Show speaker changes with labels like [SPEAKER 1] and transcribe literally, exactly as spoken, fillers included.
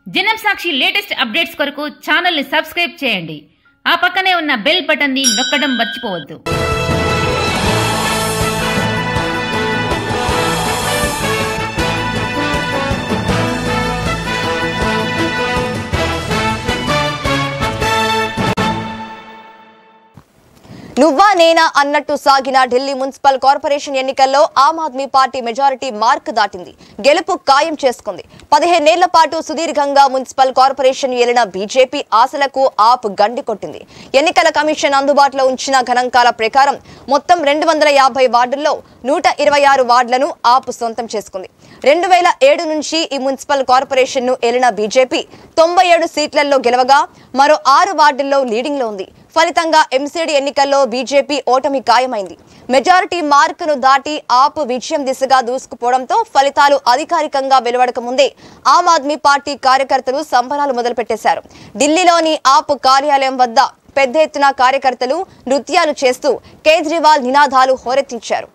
[SPEAKER 1] జనం Sakshi latest updates కొరకు channel ని సబ్స్క్రైబ్ చేయండి. ఆ పక్కనే ఉన్న బెల్ బటన్ ని నొక్కడం మర్చిపోవద్దు.
[SPEAKER 2] నువ్వా నేనా అన్నట్టు సాగిన ఢిల్లీ మున్సిపల్ కార్పొరేషన్ ఎన్నికల్లో Aam Aadmi Party majority mark దాటింది. గెలుపు ఖాయం చేసుకుంది. పదిహేనేళ్ల పాటు సుదీర్ఘంగా మున్సిపల్ కార్పొరేషన్ ఏలిన బీజేపీ ఆశలకు ఆప్ గండి కొట్టింది. ఎన్నికల కమిషన్ అందుబాటులో ఉంచిన గణాంకాల ప్రకారం మొత్తం రెండు వందల యాభై వార్డుల్లో నూట ఇరవై ఆరు వార్డులను ఆప్ సొంతం చేసుకుంది. రెండు వేల ఏడు నుంచి ఈ మున్సిపల్ కార్పొరేషన్ ను ఏలిన బీజేపీ తొంభై ఏడు సీట్లలో గెలవగా మరో ఆరు వార్డుల్లో లీడింగ్ లో ఉంది. ఫలితంగా ఎంసీడీ ఎన్నికల్లో బీజేపీ ఓటమి ఖాయమైంది. మెజారిటీ మార్కును దాటి ఆప్ విజయం దిశగా దూసుకుపోవడంతో ఫలితాలు అధికారికంగా వెలువడక ముందే ఆమ్ ఆద్మీ పార్టీ కార్యకర్తలు సంబరాలు మొదలుపెట్టేశారు. ఢిల్లీలోని ఆప్ కార్యాలయం వద్ద పెద్ద ఎత్తున కార్యకర్తలు నృత్యాలు చేస్తూ కేజ్రీవాల్ నినాదాలు హోరెత్తించారు.